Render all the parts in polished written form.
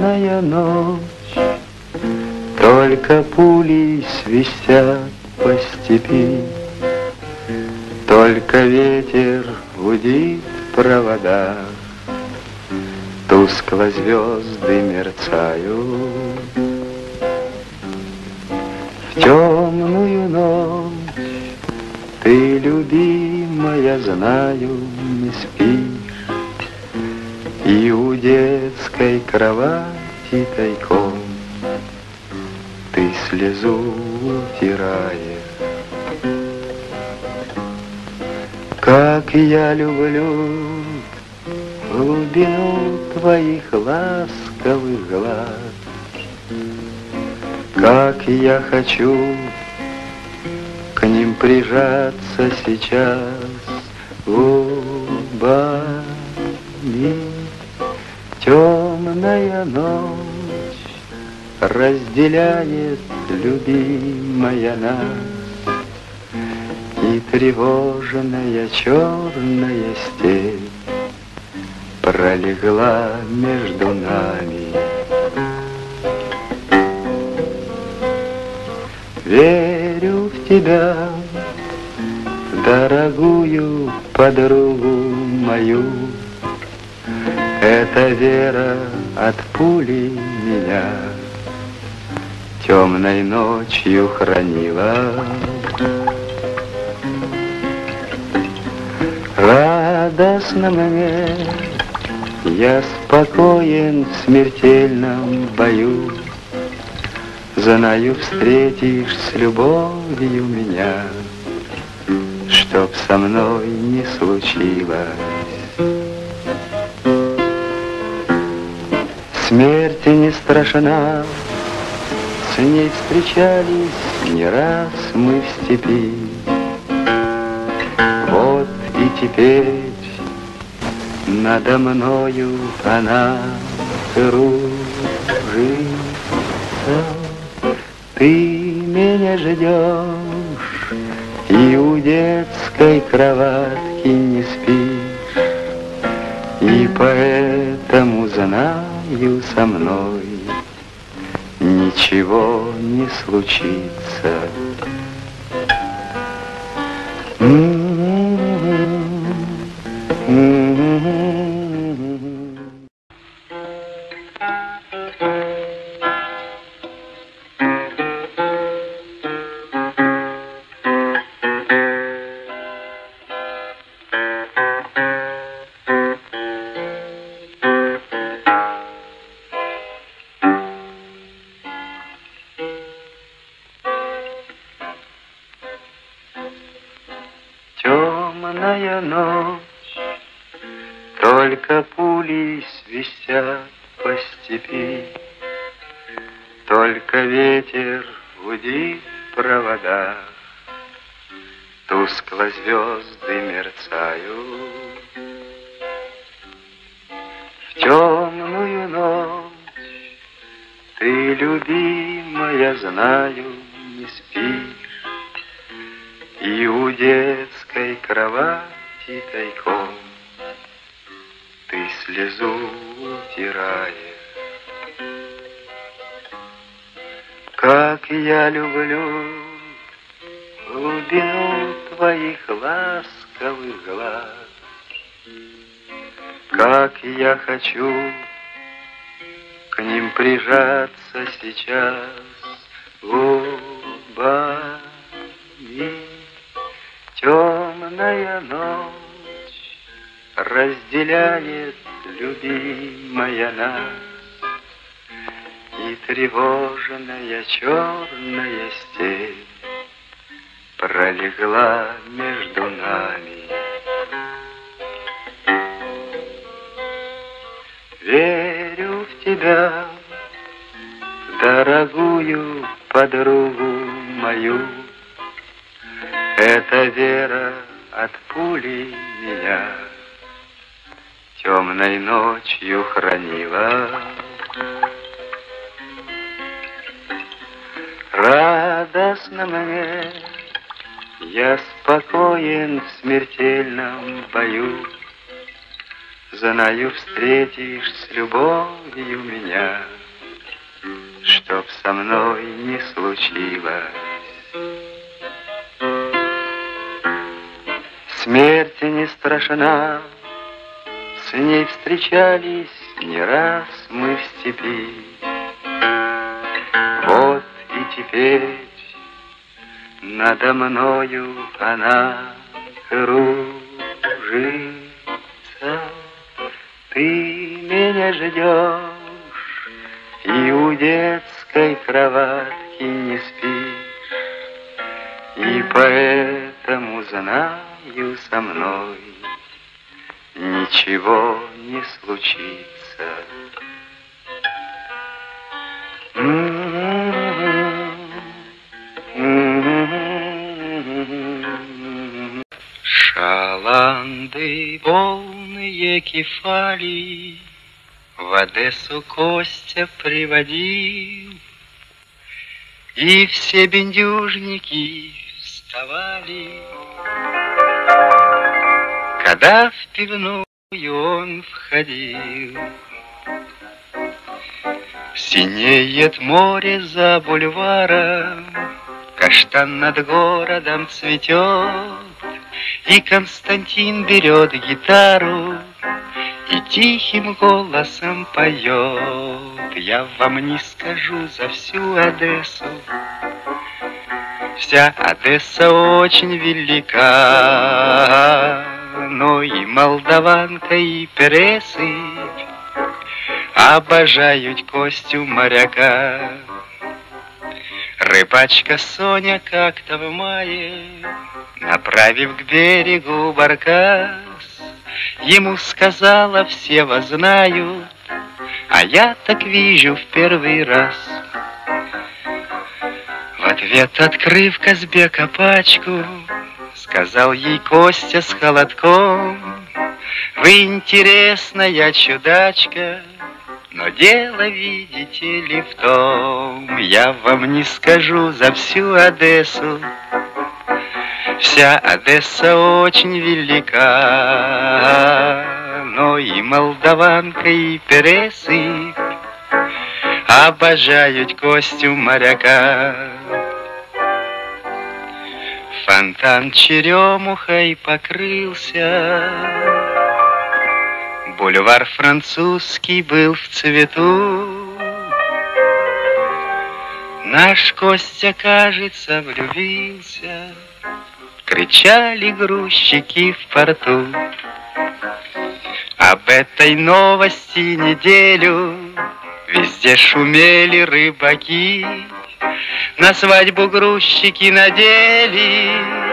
темная ночь, только пули свистят по степи, только ветер гудит в проводах, тускло звезды мерцают. В темную ночь ты, любимая, знаю, не спишь, и у детской кровати тайком ты слезу утираешь. Как я люблю глубину твоих ласковых глаз, как я хочу к ним прижаться сейчас губами. Темная ночь разделяет, любимая, нас, и тревожная черная степь пролегла между нами. Верю в тебя, дорогую подругу мою, эта вера от пули меня темной ночью хранила. Радостно мне, я спокоен в смертельном бою, знаю, встретишь с любовью меня, чтоб со мной не случилось. Смерть не страшна, с ней встречались не раз мы в степи. Вот и теперь надо мною она кружится. Ты меня ждешь и у детской кроватки не спишь, и поэтому знаю, со мной ничего не случится. Темная ночь, только пули свистят по степи, только ветер гудит в проводах, тускло звезды мерцают. В темную ночь ты, любимая, знаю, не спишь, и у детской кровати тайком ты слезу утираешь. Как я люблю глубину твоих ласковых глаз, как я хочу к ним прижаться сейчас губами. Темная ночь разделяет, любимая, нас, и тревожная черная степь пролегла между нами. Верю в тебя, дорогую подругу мою, эта вера от пули меня темной ночью хранила. Радостно мне, я спокоен в смертельном бою, знаю, встретишь с любовью меня, чтоб со мной не случилось. Смерти не страшна, с ней встречались не раз мы в степи. Вот и теперь надо мною она кружится. Ты меня ждешь и у детской кроватки не спишь, и поэтому знаю, со мной ничего не случится. Шаланды, полные кефали, в Одессу Костя приводил, и все бендюжники вставали, когда в пивную он входил. Синеет море за бульваром, каштан над городом цветет, и Константин берет гитару и тихим голосом поет. Я вам не скажу за всю Одессу, вся Одесса очень велика, но и молдаванка, и пересы обожают Костю моряка. Рыбачка Соня как-то в мае, направив к берегу баркас, ему сказала: все вас знают, а я так вижу в первый раз. В ответ, открыв Казбека пачку, сказал ей Костя с холодком: вы интересная чудачка, но дело, видите ли, в том, я вам не скажу за всю Одессу, вся Одесса очень велика, но и молдаванка, и пересы обожают Костю моряка. Фонтан черемухой покрылся, бульвар французский был в цвету. Наш Костя, кажется, влюбился, кричали грузчики в порту. Об этой новости неделю везде шумели рыбаки, на свадьбу грузчики надели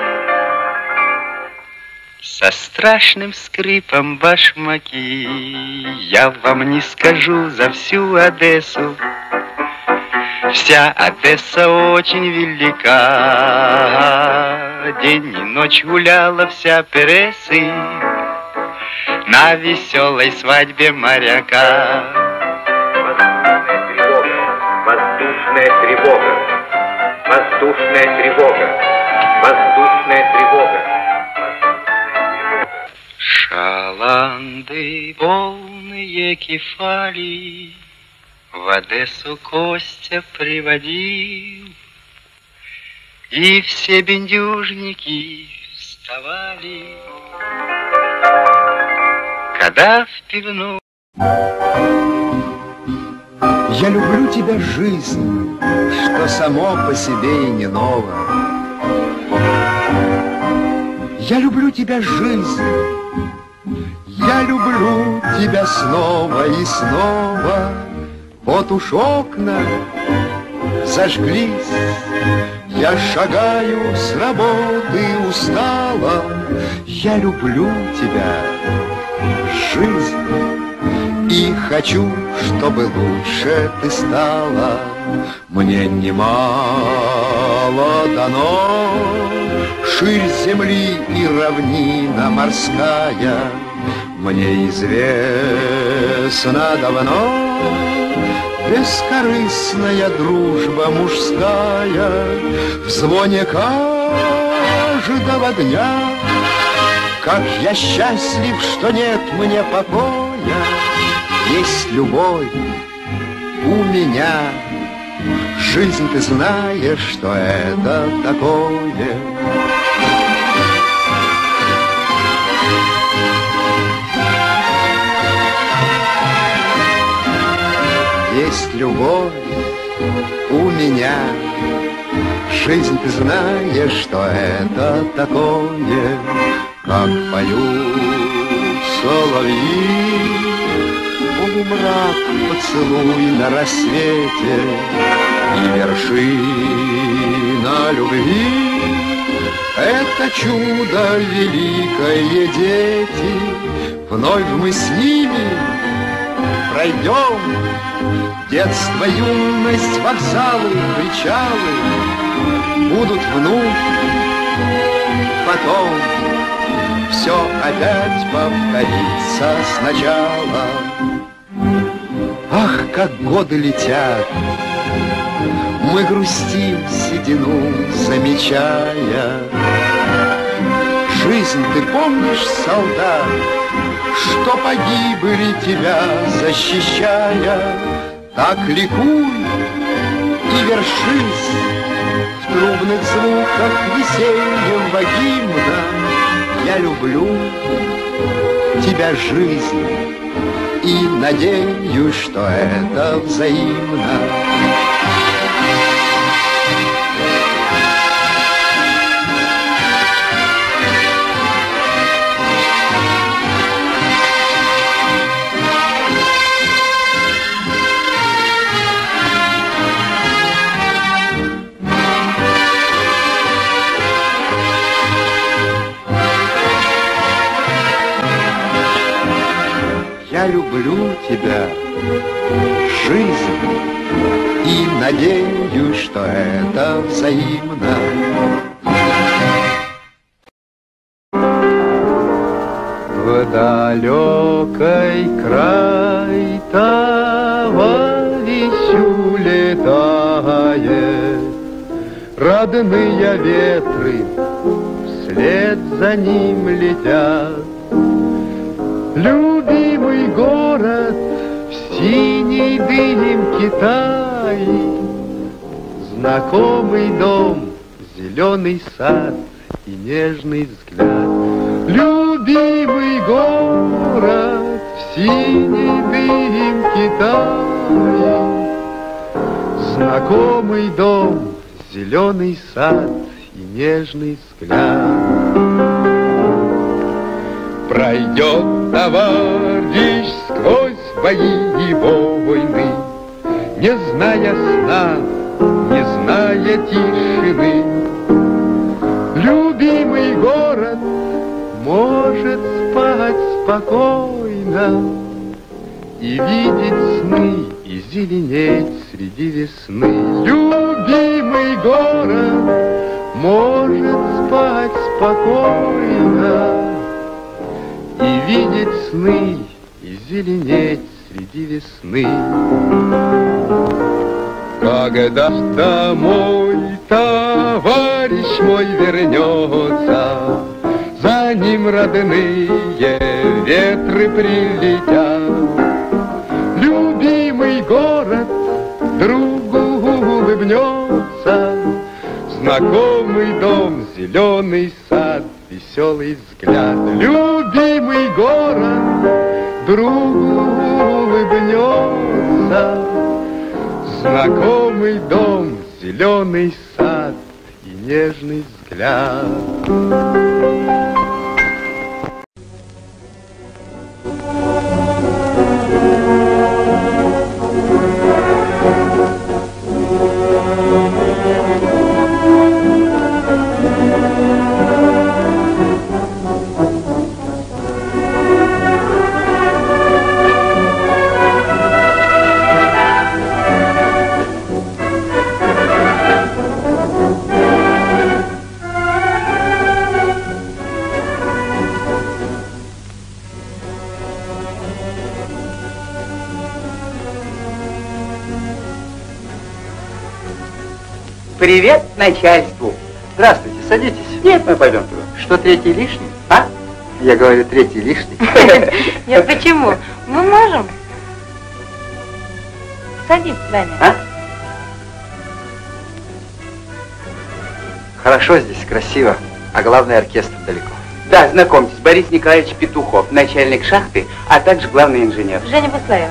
со страшным скрипом башмаки. Я вам не скажу за всю Одессу, вся Одесса очень велика, день и ночь гуляла вся пересы на веселой свадьбе моряка. Воздушная тревога, воздушная тревога, воздушная тревога. Шаланды, полные кефали, в Одессу Костя приводил, и все бендюжники вставали, когда в пивную. Я люблю тебя, жизнь, что само по себе и не ново. Я люблю тебя, жизнь, я люблю тебя снова и снова. Вот уж окна зажглись, я шагаю с работы устала. Я люблю тебя, жизнь, и хочу, чтобы лучше ты стала. Мне немало дано, ширь земли и равнина морская. Мне известно давно бескорыстная дружба мужская. В звоне каждого дня Как я счастлив, что нет мне покоя, есть любовь у меня. Жизнь, ты знаешь, что это такое. Есть любовь у меня. Жизнь, ты знаешь, что это такое. Как поют соловьи, полумрак поцелуй на рассвете, и вершина любви — это чудо великое, дети. Вновь мы с ними пройдем детство, юность, вокзалы, причалы. Будут вновь, потом все опять повторится сначала. Ах, как годы летят, мы грустим седину, замечая. Жизнь, ты помнишь, солдат, что погибли тебя защищая? Так ликуй и вершись в трубных звуках весеннего гимна. Я люблю тебя, жизнь, и надеюсь, что это взаимно. Я люблю тебя, жизнь, и надеюсь, что это взаимно. В далекий край товарищу летает, родные ветры вслед за ним летят. Любимый город в синей дымке тает, знакомый дом, зеленый сад и нежный взгляд. Любимый город в синей дымке тает, знакомый дом, зеленый сад и нежный взгляд. Пройдет товарищ сквозь бои и войны, не зная сна, не зная тишины. Любимый город может спать спокойно и видеть сны, и зеленеть среди весны. Любимый город может спать спокойно и видеть сны, и зеленеть среди весны. Когда домой товарищ мой вернется, за ним родные ветры прилетят. Любимый город другу улыбнется, знакомый дом, зеленый сад, веселый взгляд. Любимый город другу улыбнется, знакомый дом, зеленый сад и нежный взгляд. Привет начальству. Здравствуйте, садитесь. Нет, мы пойдем туда. Что, третий лишний? А? Я говорю, третий лишний. Нет, почему? Мы можем. Садись, Даня. А? Хорошо здесь, красиво, а главное, оркестр далеко. Да, знакомьтесь, Борис Николаевич Петухов, начальник шахты, а также главный инженер. Женя Буслаева.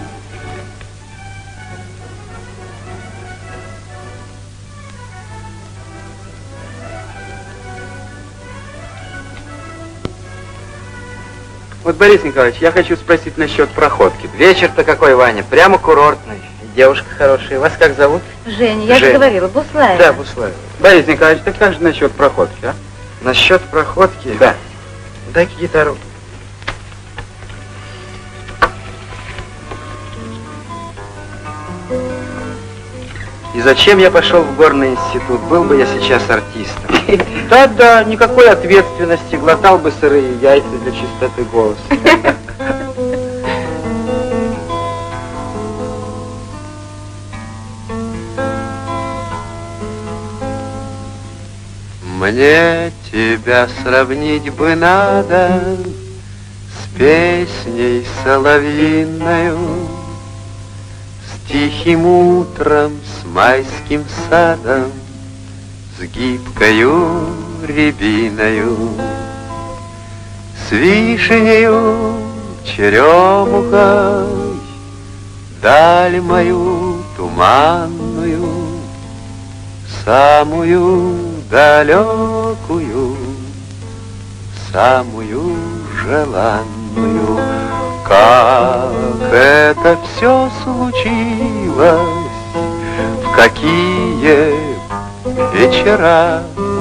Вот, Борис Николаевич, я хочу спросить насчет проходки. Вечер-то какой, Ваня, прямо курортный. Девушка хорошая. Вас как зовут? Женя, я же говорила, Буслаева. Да, Буслаева. Борис Николаевич, так как же насчет проходки, а? Насчет проходки? Да. Дай-ка гитару. И зачем я пошел в горный институт? Был бы я сейчас артистом. Да-да, никакой ответственности, глотал бы сырые яйца для чистоты голоса. Мне тебя сравнить бы надо с песней соловьиною, с тихим утром, с майским садом, с гибкою рябиною, с вишнею, черемухой, даль мою туманную, самую далекую, самую желанную. Как это все случилось, в какие вечера.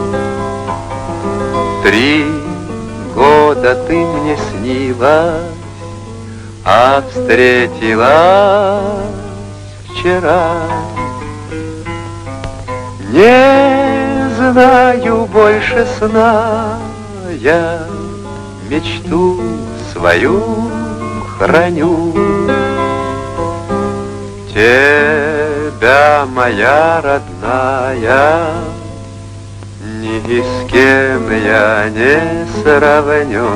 3 года ты мне снилась, а встретилась вчера. Не знаю больше сна, я мечту свою храню. Тебя, моя родная, ни с кем я не сравню.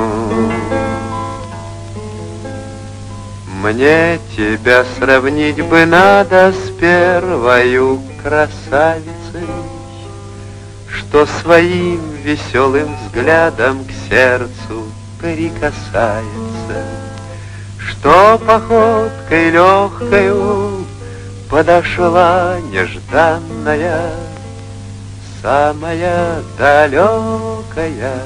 Мне тебя сравнить бы надо с первою красавицей, что своим веселым взглядом к сердцу прикасается, что походкой легкою подошла нежданная, самая далекая,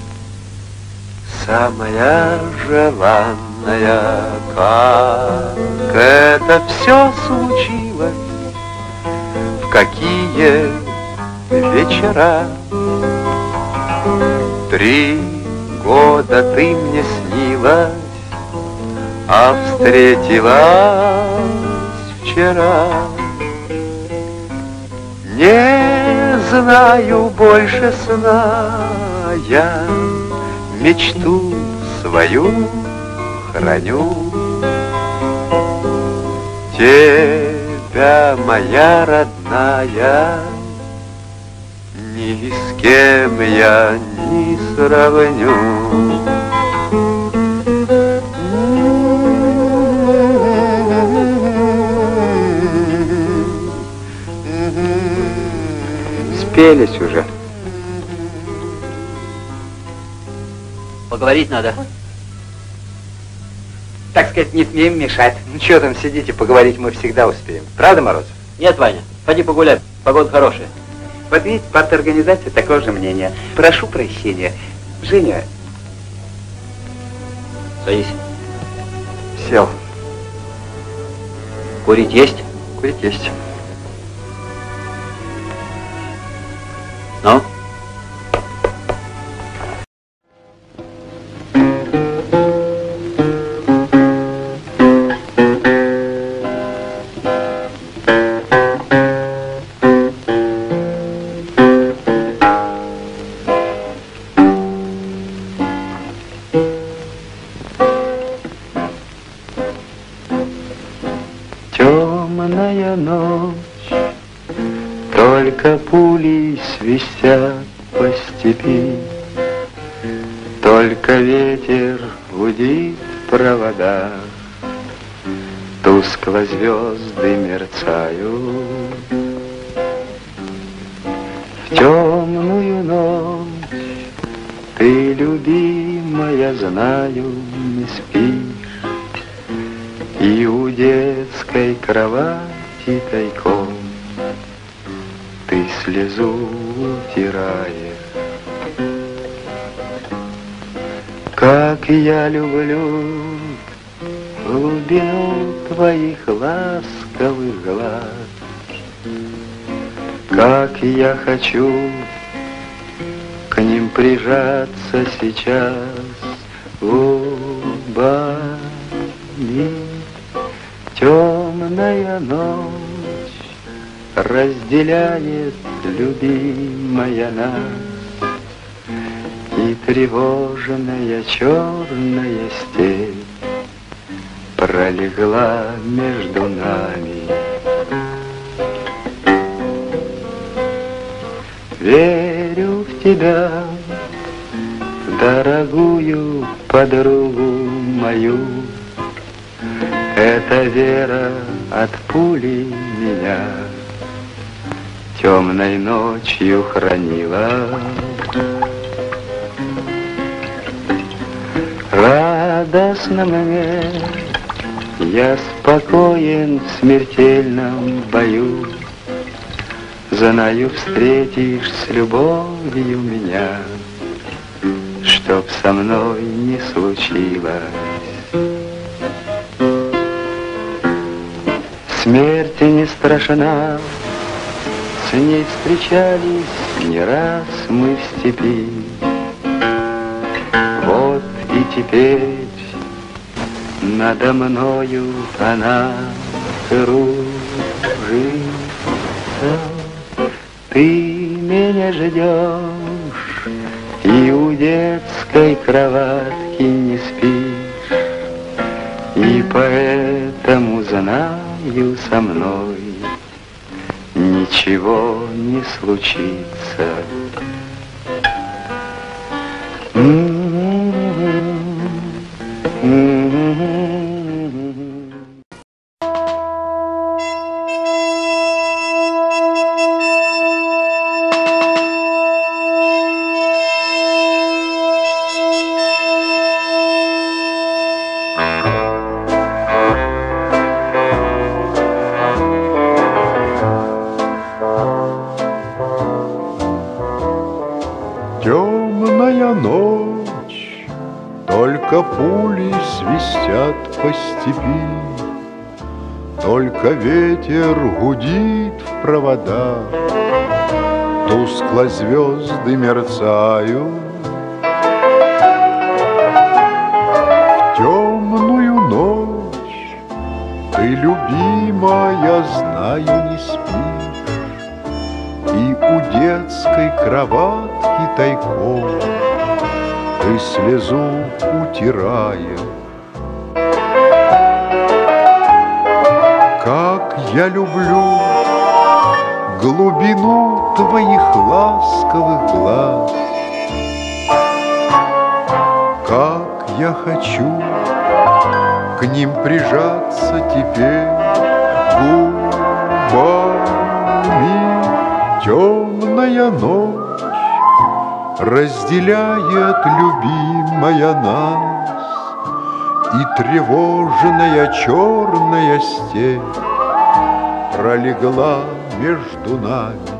самая желанная. Как это все случилось, в какие вечера. 3 года ты мне снилась, а встретилась вчера. Не знаю больше сна, я мечту свою храню. Тебя, моя родная, ни с кем я не сравню. Спелись уже. Поговорить надо. Так сказать, не смеем мешать. Ну что там сидите, поговорить мы всегда успеем. Правда, Морозов? Нет, Ваня, пойди погуляй, погода хорошая. Вот видите, парторганизация такого же мнения. Прошу прощения. Женя. Садись. Сел. Курить есть? Курить есть. Ну? Темная ночь, только пули свистят по степи, Только ветер гудит в проводах, тускло звезды мерцают. В темную ночь ты, любимая, знаю, не спишь, и у детской кровати тайком ты слезу утираешь. Как я люблю глубину твоих ласковых глаз, как я хочу к ним прижаться сейчас губами. Темная ночь разделяет, любимая, нас, и тревожная черная степь пролегла между нами. Верю в тебя, дорогую подругу мою. Эта вера от пули меня темной ночью хранила. Радостно мне, я спокоен в смертельном бою. Знаю, встретишь с любовью меня, чтоб со мной не случилось. Смерти не страшна, с ней встречались не раз мы в степи. Вот и теперь надо мною она кружится. Ты меня ждешь и у детской кроватки не спишь, и поэтому знаю, со мной ничего не случится. Темная ночь, только пули свистят по степи, только ветер гудит в проводах, тускло звезды мерцают. В темную ночь ты, любимая, знаю, не спишь, и у детской кроватки тайком ты слезу утираешь. Как я люблю глубину твоих ласковых глаз, как я хочу к ним прижаться теперь губами. Темная ночь разделяет, любимая, нас, и тревожная черная степь пролегла между нами.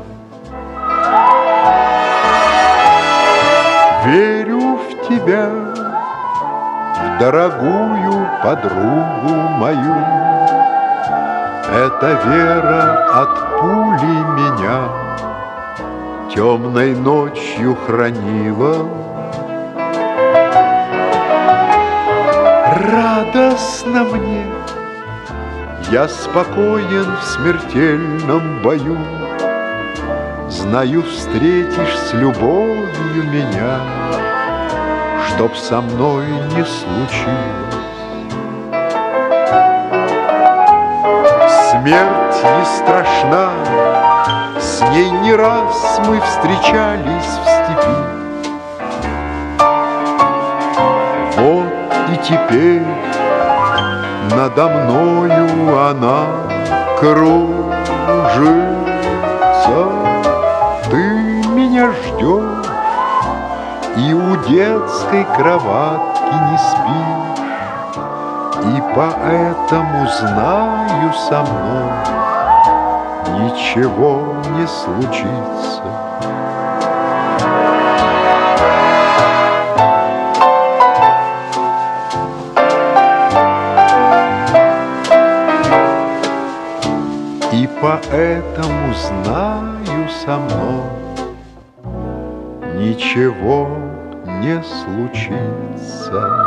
Верю в тебя, в дорогую подругу мою. Эта вера от пули меня темной ночью хранила. Радостно мне, я спокоен в смертельном бою. Знаю, встретишь с любовью меня, чтоб со мной не случилось. Смерть не страшна, с ней не раз мы встречались в степи. теперь надо мною она кружится. Ты меня ждешь и у детской кроватки не спишь, и поэтому знаю, со мной ничего не случится. И поэтому знаю, со мной ничего не случится.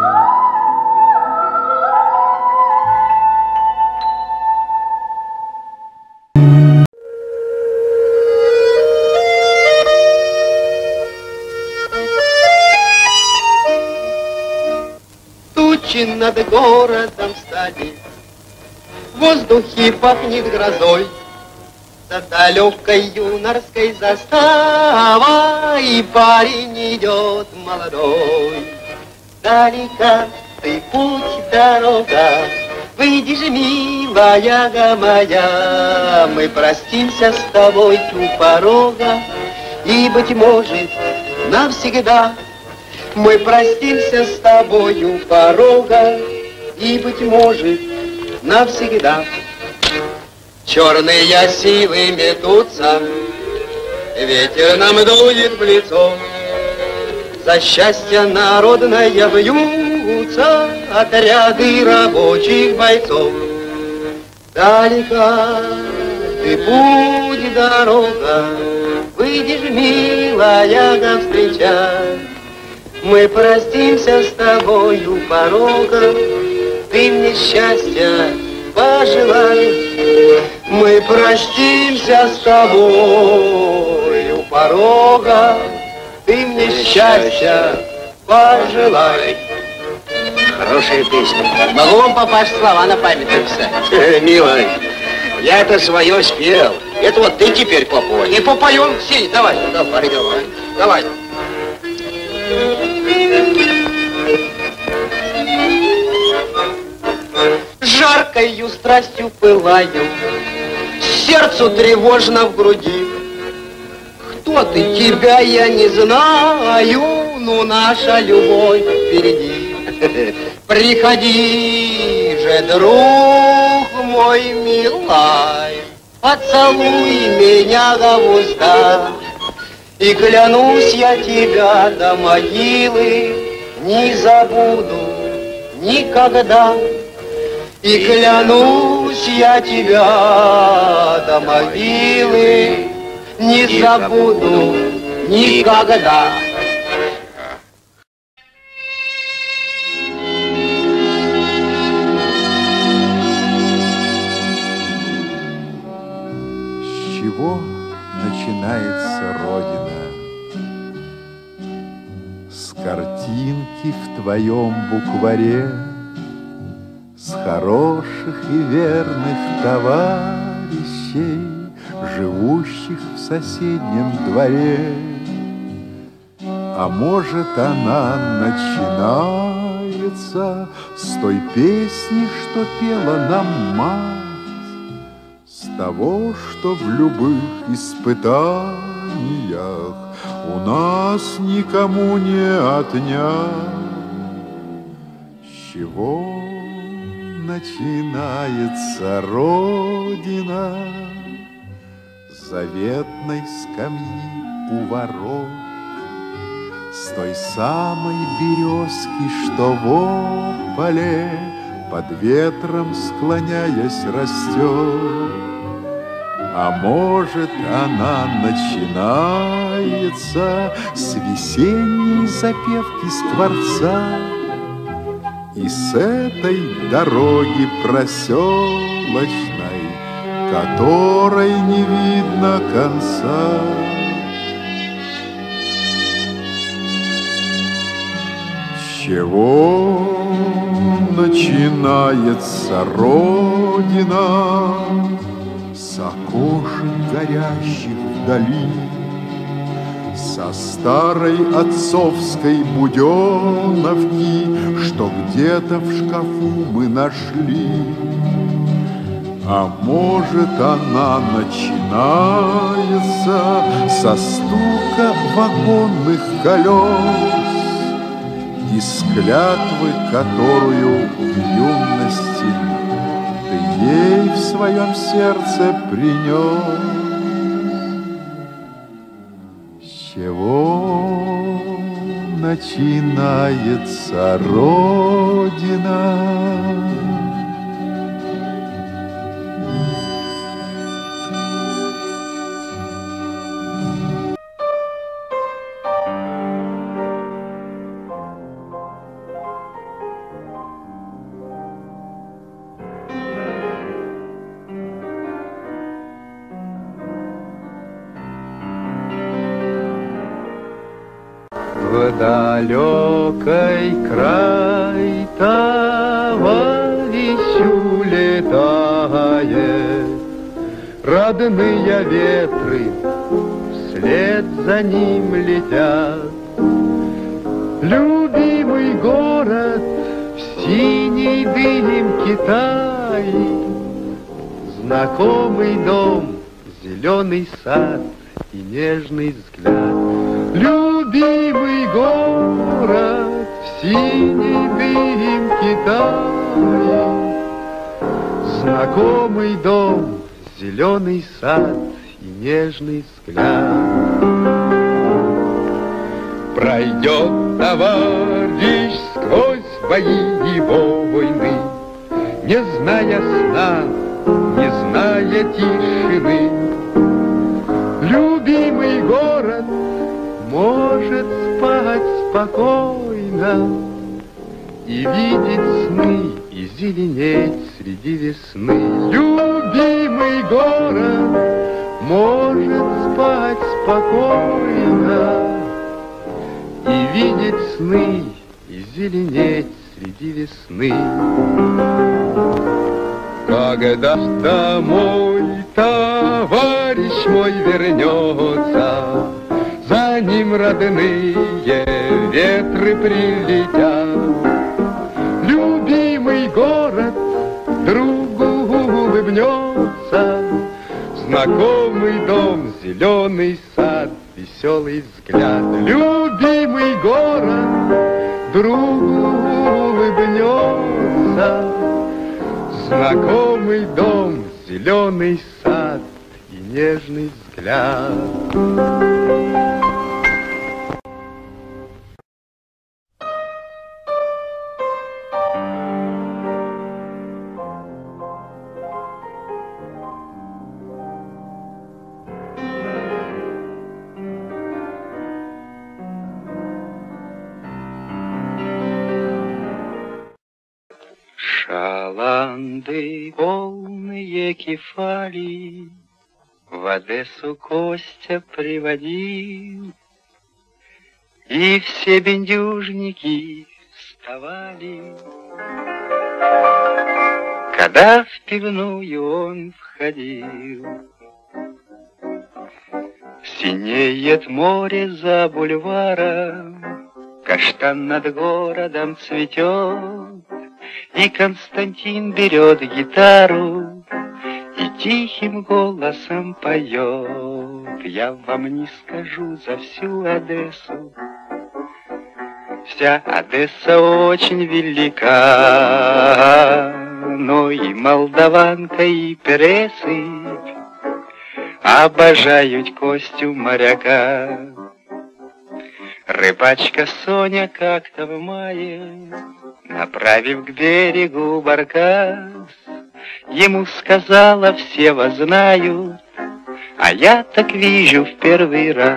Тучи над городом стали, в воздухе пахнет грозой, за далекой юнорской заставой парень идет молодой. Далека ты путь, дорога, выйди же, милая моя, мы простимся с тобой у порога, и, быть может, навсегда. Мы простимся с тобой у порога, и, быть может, навсегда. Черные силы метутся, ветер нам дует в лицо. За счастье народное бьются отряды рабочих бойцов. Далека ты путь, дорога, выйди ж, милая, навстречай. Мы простимся с тобой у порога, ты мне счастья пожелай. Мы простимся с тобой у порога, ты мне счастья пожелай. Хорошая песня. Могу вам попасть слова на память написать? Милый, я это свое спел. Это вот ты теперь попой. И попоем, Сень, давай. Давай, давай. Давай. Жаркою страстью пылаю, сердцу тревожно в груди. Кто ты, тебя я не знаю, но наша любовь впереди. Приходи же, друг мой милый, поцелуй меня в уста. И клянусь я тебя до могилы не забуду никогда. И клянусь я тебя до могилы не забуду никогда. С чего начинается Родина? С картинки в твоем букваре, с хороших и верных товарищей, живущих в соседнем дворе. А может, она начинается с той песни, что пела нам мать, с того, что в любых испытаниях у нас никому не отнять. С чего начинается Родина? С заветной скамьи у ворот, с той самой березки, что в ополе под ветром склоняясь растет. А может, она начинается с весенней запевки скворца и с этой дороги проселочной, которой не видно конца. С чего начинается Родина? С окошек горящих вдали, со старой отцовской буденовки, что где-то в шкафу мы нашли. А может, она начинается со стука вагонных колес и с клятвы, которую в юности ты ей в своем сердце принес. С чего начинается Родина? В далекий край товарищу летает, родные ветры вслед за ним летят. Любимый город в синей дымке тает, знакомый дом, зеленый сад и нежный взгляд. Любимый город в синей дымке тает, знакомый дом, зеленый сад и нежный взгляд. Пройдет товарищ сквозь бои и войны, не зная сна, не зная тишины. Любимый город может спать спокойно и видеть сны, и зеленеть среди весны. Любимый город может спать спокойно и видеть сны, и зеленеть среди весны. Когда домой товарищ мой вернется, за ним родные ветры прилетят. Любимый город другу улыбнется, знакомый дом, зеленый сад, веселый взгляд. Любимый город другу улыбнется, знакомый дом, зеленый сад и нежный взгляд. Шаланды полные кефали в Одессу Костя приводил, и все бендюжники вставали, когда в пивную он входил. Синеет море за бульваром, каштан над городом цветет, и Константин берет гитару и тихим голосом поет. Я вам не скажу за всю Одессу, вся Одесса очень велика, но и молдаванка, и пересыпь обожают Костю моряка. Рыбачка Соня как-то в мае, направив к берегу баркас, ему сказала: все вас знают, а я так вижу в первый раз.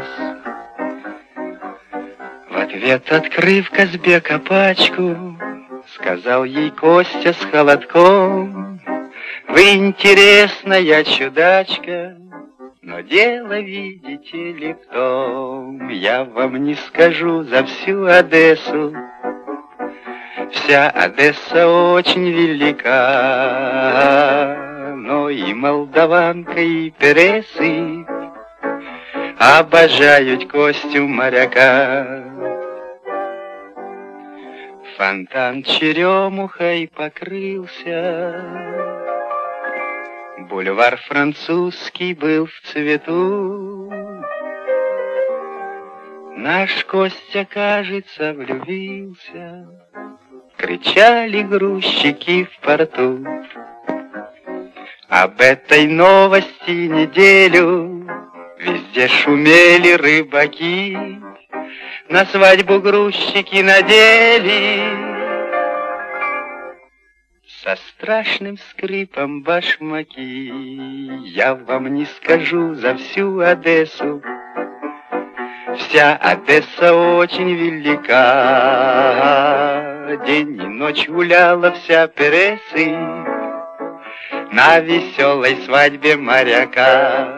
В ответ, открыв Казбека пачку, сказал ей Костя с холодком: вы интересная чудачка, но дело, видите ли, в том, я вам не скажу за всю Одессу, вся Одесса очень велика, но и молдаванка, и пересыпь обожают Костю моряка. Фонтан черемухой покрылся, бульвар французский был в цвету. Наш Костя, кажется, влюбился, кричали грузчики в порту. Об этой новости неделю везде шумели рыбаки, на свадьбу грузчики надели со страшным скрипом башмаки. Я вам не скажу за всю Одессу, вся Одесса очень велика. День и ночь гуляла вся Пересы на веселой свадьбе моряка.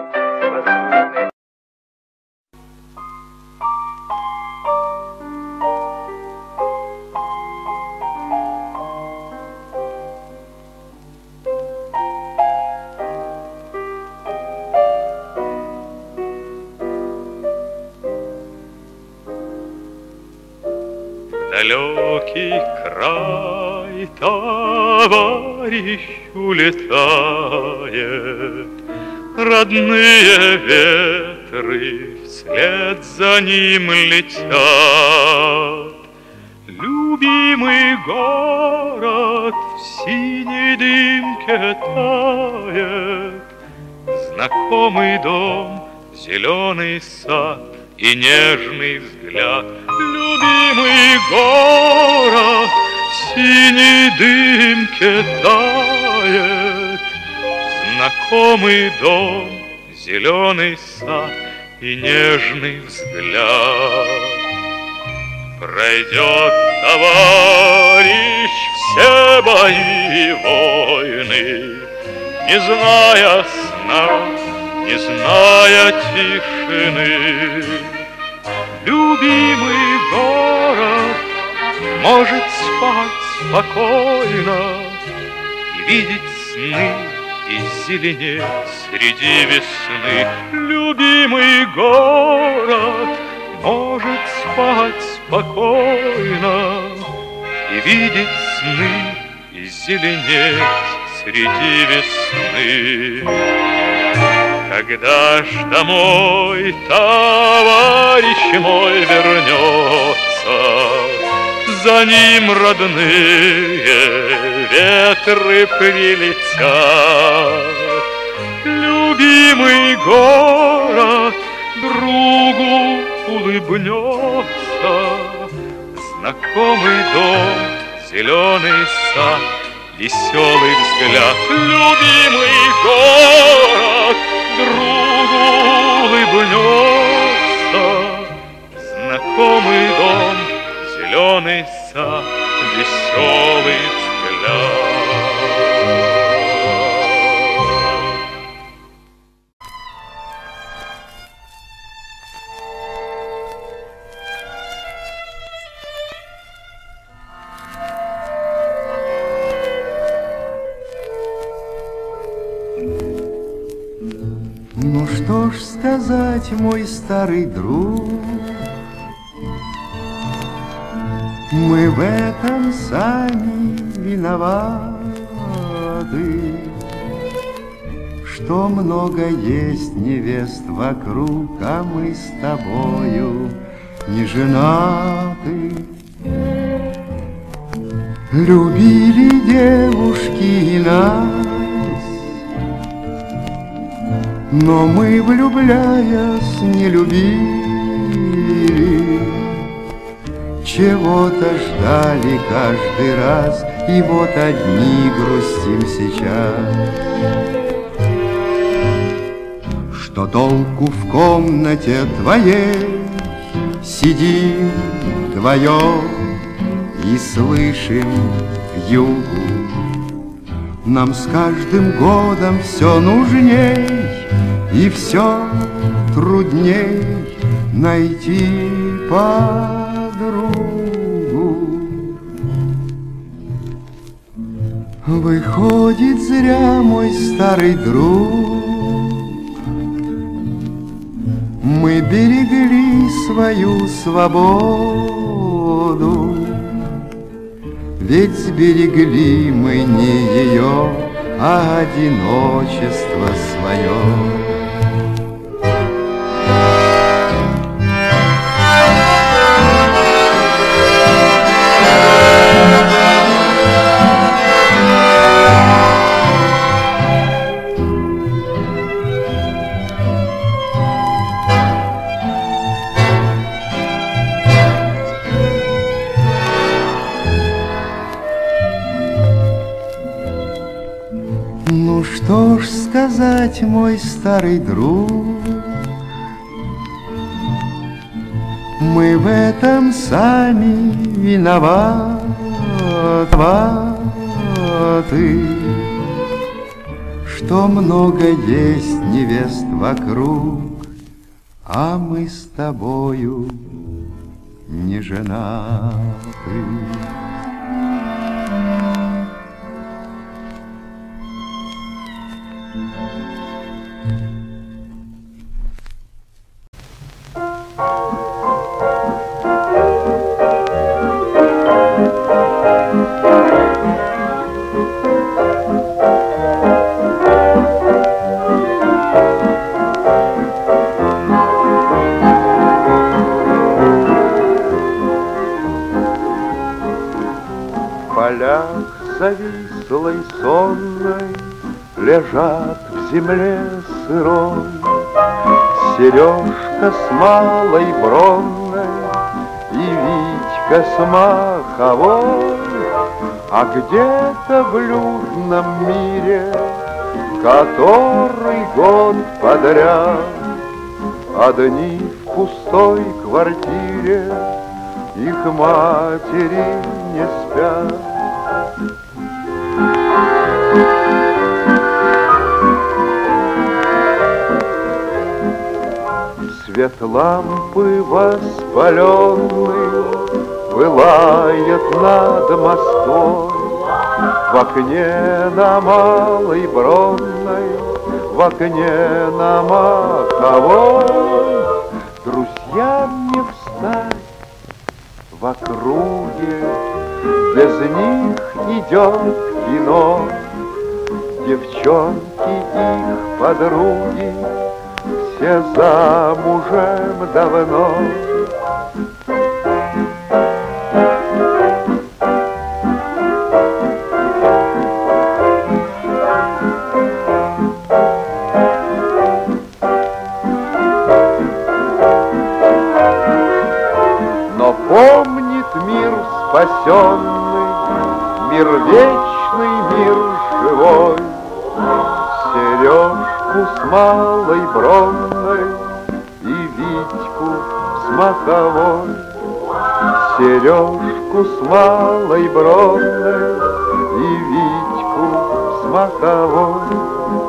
Далекий край товарищ улетает, родные ветры вслед за ним летят. Любимый город в синей дымке тает, знакомый дом, зеленый сад и нежный взгляд. Любимый город в синей дымке тает, знакомый дом, зеленый сад и нежный взгляд. Пройдет товарищ все бои и войны, не зная сна, не зная тишины. Любимый город может спать спокойно и видеть сны, и зеленеть среди весны. Любимый город может спать спокойно и видеть сны, и зеленеть среди весны. Когда ж домой товарищ мой вернется, за ним родные ветры прилетят. Любимый город другу улыбнется, знакомый дом, зеленый сад, веселый взгляд. Любимый город другу улыбнется, знакомый дом, зеленый сад, веселый взгляд. Ну что ж сказать, мой старый друг, мы в этом сами виноваты, что много есть невест вокруг, а мы с тобою не женаты. Любили девушки и нас, но мы, влюбляясь, не любили. Чего-то ждали каждый раз, и вот одни грустим сейчас. Что толку в комнате твоей, сидим вдвоем и слышим вьюгу. Нам с каждым годом все нужней и все трудней найти подругу. Выходит, зря, мой старый друг, мы берегли свою свободу, Ведь сберегли мы не ее, а одиночество свое. Ну что ж сказать, мой старый друг, мы в этом сами виноваты, что много есть невест вокруг, а мы с тобою не женаты. Завислой сонной лежат в земле сырой сережка с малой бронной и Витька с маховой. А где-то в людном мире, который год подряд одни в пустой квартире, их матери не спят. Свет лампы воспаленный пылает над Москвой. В окне на Малой Бронной, в окне на Маховой. Друзьям не встать в округе, без них идет кино. Девчонки их подруги все замужем давно. Но помнит мир спасенный, мир вечный, мир живой, сережку с Малой Бронной и Витьку с Маховой. Сережку с Малой Бронной и Витьку с Маховой.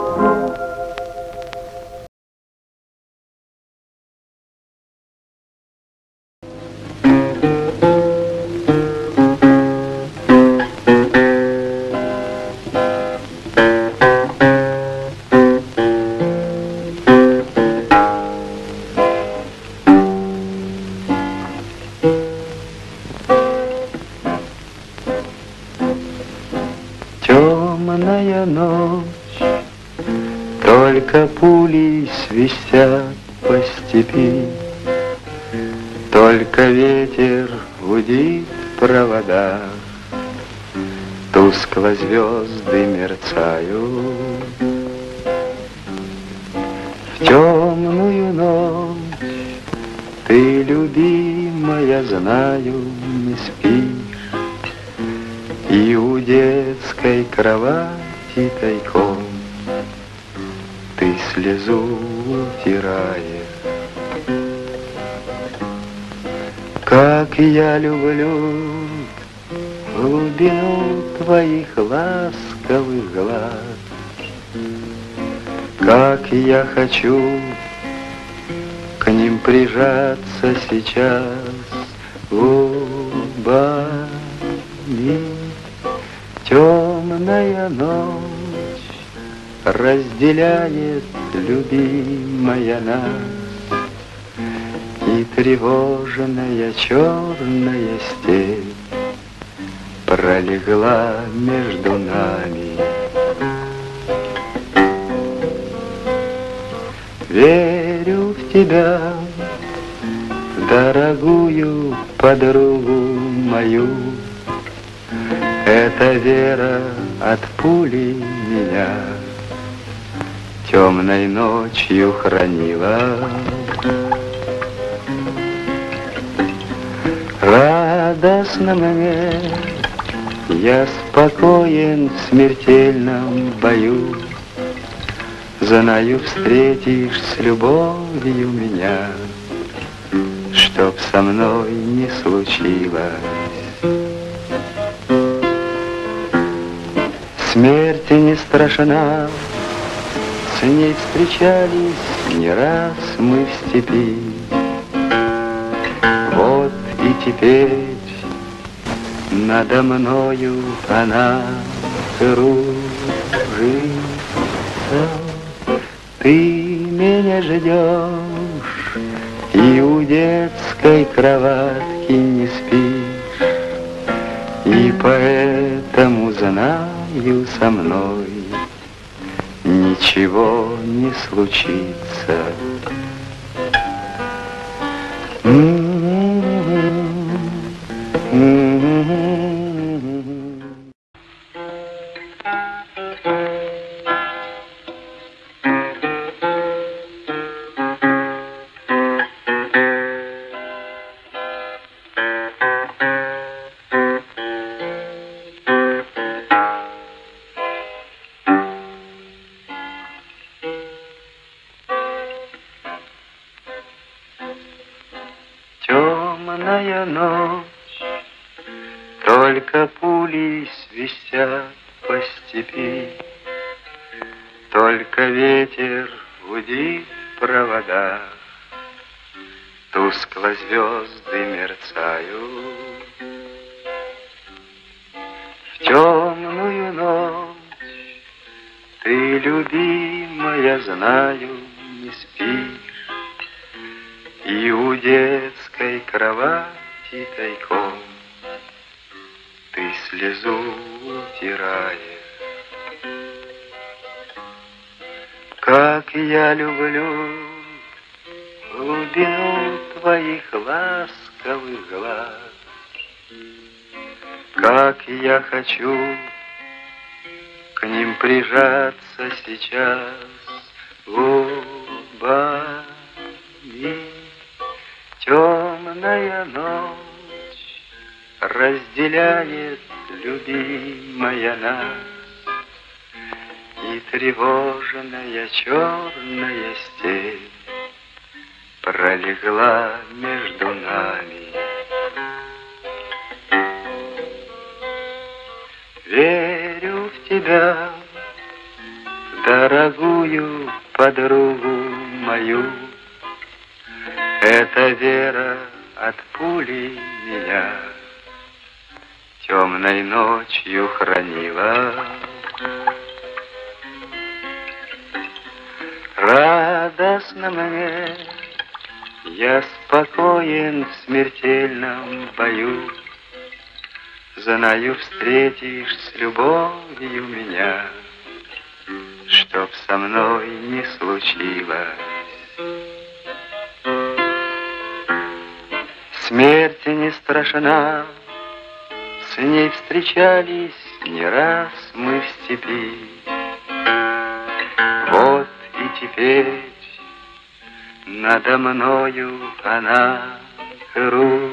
Темная ночь, только пули свистят по степи, только ветер гудит в проводах, тускло звезды мерцают. В темную ночь ты, любимая, знаю, не спишь, и у детской кровати тайком ты слезу утираешь. Как я люблю глубину твоих ласковых глаз, как я хочу к ним прижаться сейчас губами. Темная ночь разделяет, любимая, нас, и тревожная черная степь пролегла между нами. Верю в тебя, дорогую подругу мою. Эта вера от пули меня темной ночью хранила. Радостно мне, я спокоен в смертельном бою. Знаю, встретишь с любовью меня, чтоб со мной не случилось. Смерти не страшна, с ней встречались не раз мы в степи. Вот и теперь надо мною она кружится. Ты меня ждешь и у детской кроватки не спишь, и поэтому знаю, со мной ничего не случится. Темная ночь, только пули свистят по степи, только ветер гудит в проводах, тускло звезды мерцают. В темную ночь ты, любимая, знаю, не спишь, и у детской кровати тайком ты слезу утираешь. Как я люблю глубину твоих ласковых глаз, как я хочу к ним прижаться сейчас губами. Темная ночь разделяет, любимая, нас, и тревожная черная степь пролегла между нами. Верю в тебя, дорогую подругу мою. Эта вера от пули меня темной ночью хранила. Радостно мне, я спокоен в смертельном бою. Знаю, встретишь с любовью меня, чтоб со мной не случилось. Смерти не страшна, с ней встречались не раз мы в степи. Вот и теперь надо мною она кружится.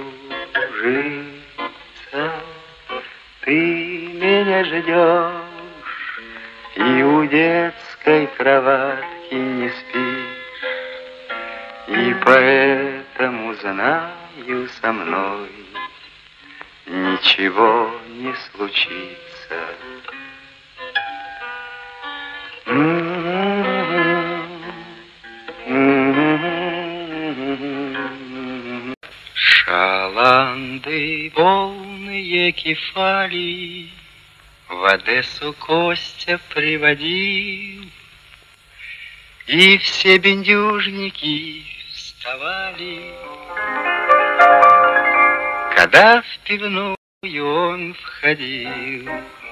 Ты меня ждешь и у детской кроватки не спишь, и поэтому знаю, со мной ничего не случится. Шаланды, полные кефали, в Одессу Костя приводил, и все бендюжники вставали, когда в пивную И он входил.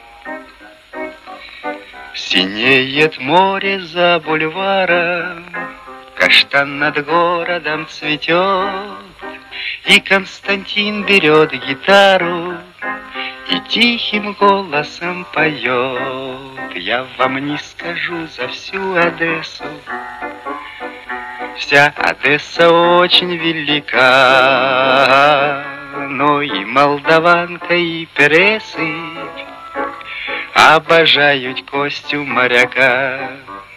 Синеет море за бульваром, каштан над городом цветет, и Константин берет гитару и тихим голосом поет. Я вам не скажу за всю Одессу, вся Одесса очень велика, но и молдаванка, и пересыпь обожают Костю моряка.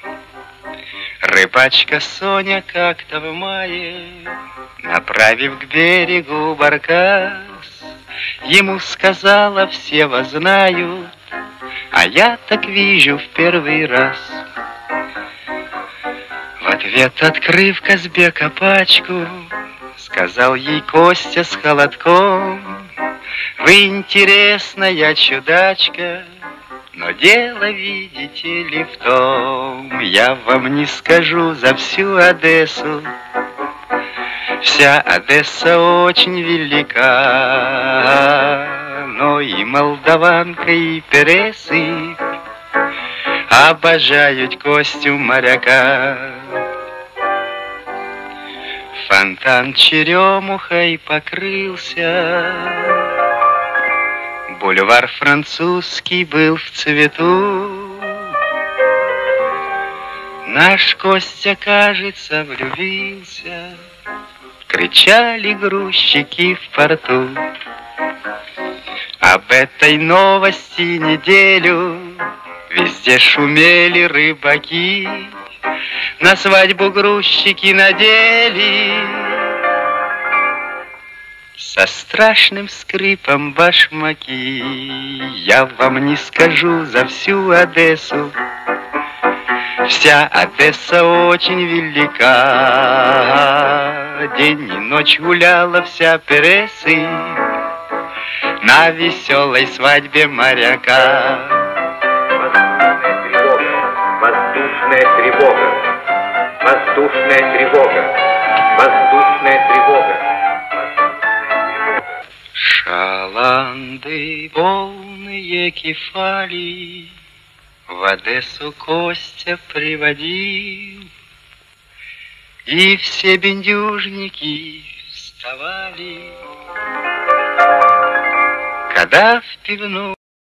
Рыбачка Соня как-то в мае, направив к берегу баркас, ему сказала: все вас знают, а я так вижу в первый раз. В ответ, открыв Казбека пачку, сказал ей Костя с холодком: вы интересная чудачка, но дело, видите ли, в том, я вам не скажу за всю Одессу, вся Одесса очень велика, но и молдаванка, и пересыпь обожают Костю моряка. Фонтан черемухой покрылся, бульвар французский был в цвету. Наш Костя, кажется, влюбился, кричали грузчики в порту. Об этой новости неделю везде шумели рыбаки, на свадьбу грузчики надели со страшным скрипом башмаки. Я вам не скажу за всю Одессу, вся Одесса очень велика, день и ночь гуляла вся пересыпь на веселой свадьбе моряка. Воздушная тревога, воздушная тревога, воздушная тревога. Шаланды полные кефали в Одессу Костя приводил, и все бендюжники вставали, когда в пивную